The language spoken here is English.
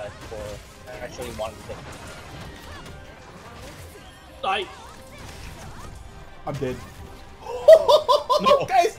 that before. I actually wanted to. Die. I'm dead. No. Guys,